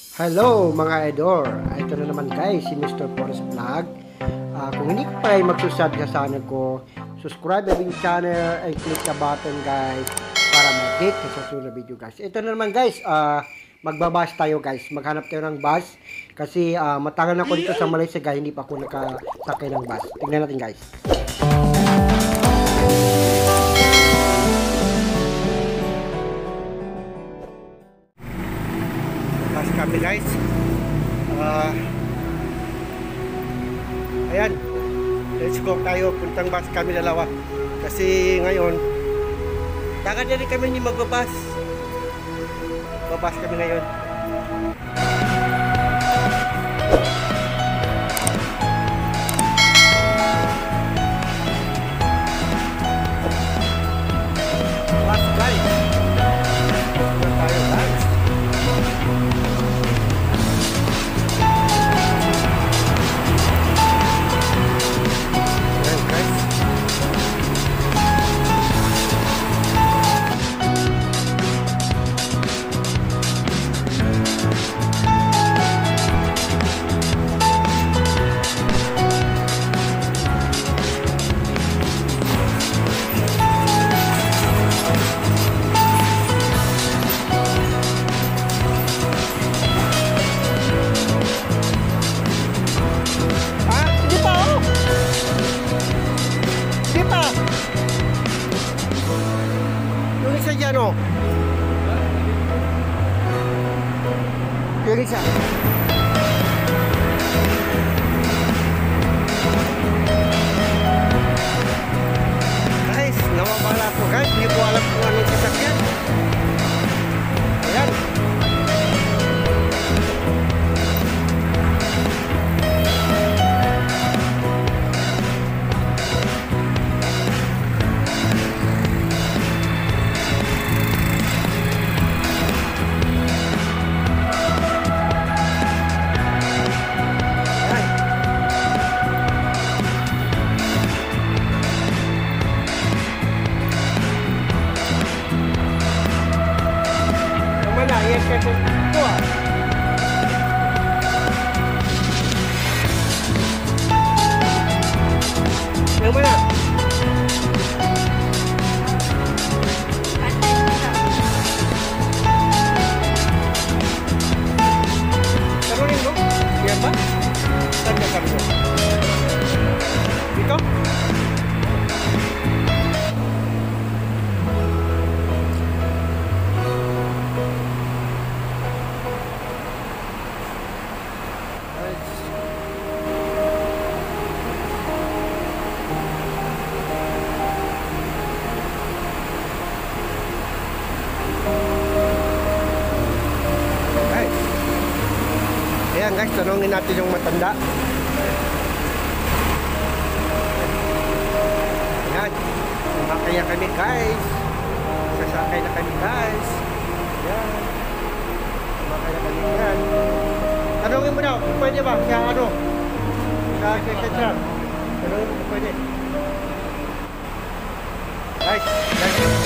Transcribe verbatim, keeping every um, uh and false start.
Hello mga idol, ito na naman guys si Mister Forest Vlog. uh, Kung hindi pa ay magsusub ka sa channel ko, subscribe na yung channel and click the button guys para mag-get sa susunod na video guys. Ito na naman guys, uh, magbabas tayo guys, maghanap tayo ng bus kasi uh, matagal na ako dito sa Malaysia guys, hindi pa ako nakasakay ng bus. Tingnan natin guys. Kami guys, uh, ayan, let's go tayo, puntang bus kami dalawa kasi ngayon taga na rin kami ni magbabas babas kami ngayon. Bus guys, puntang tayo guys. Ano? Yung isa. Guys, nawawala ko guys. Hindi ko alam kung anong sasakyan. Ayan. Yang mana? Taruhin mo? Yan ba? Saan ka kami? Dito? Ayan guys, tanongin natin yung matanda. Ayan, sumakay na kami guys. Sasakay na kami guys. Ayan, sumakay na kami yan. Tanongin mo daw, pwede ba? Kaya ano? Sa kaya tanongin mo pwede. Guys, guys.